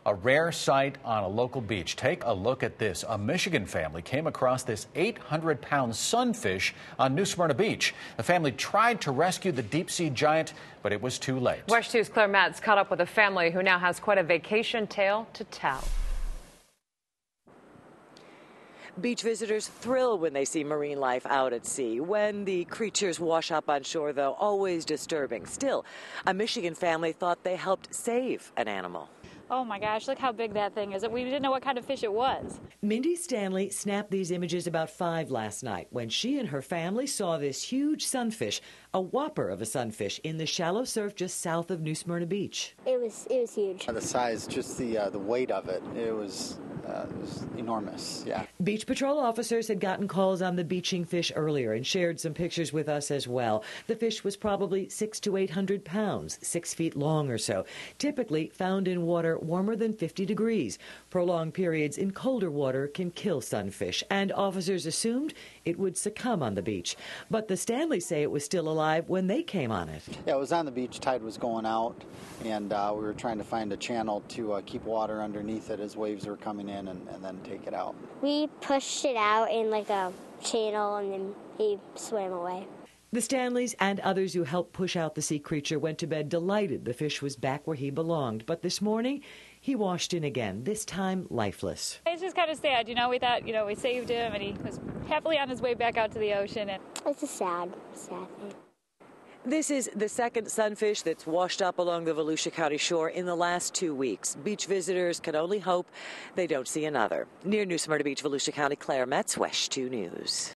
A rare sight on a local beach. Take a look at this. A Michigan family came across this 800-pound sunfish on New Smyrna Beach. The family tried to rescue the deep-sea giant, but it was too late. WESH 2's Claire Metz caught up with a family who now has quite a vacation tale to tell. Beach visitors thrill when they see marine life out at sea. When the creatures wash up on shore, though, always disturbing. Still, a Michigan family thought they helped save an animal. Oh my gosh, look how big that thing is. We didn't know what kind of fish it was. Mindy Stanley snapped these images about 5 last night when she and her family saw this huge sunfish, a whopper of a sunfish, in the shallow surf just south of New Smyrna Beach. It was huge. The size, just the weight of it, it was enormous, yeah. Beach Patrol officers had gotten calls on the beaching fish earlier and shared some pictures with us as well. The fish was probably 600 to 800 pounds, 6 feet long or so, typically found in water warmer than 50 degrees. Prolonged periods in colder water can kill sunfish, and officers assumed it would succumb on the beach. But the Stanleys say it was still alive when they came on it. Yeah, it was on the beach, tide was going out, and we were trying to find a channel to keep water underneath it as waves were coming in and then take it out. We pushed it out in like a channel and then he swam away. The Stanleys and others who helped push out the sea creature went to bed delighted the fish was back where he belonged. But this morning, he washed in again, this time lifeless. It's just kind of sad, we thought, we saved him and he was happily on his way back out to the ocean. It's a sad thing. This is the second sunfish that's washed up along the Volusia County shore in the last 2 weeks. Beach visitors can only hope they don't see another. Near New Smyrna Beach, Volusia County, Claire Metz, WESH 2 News.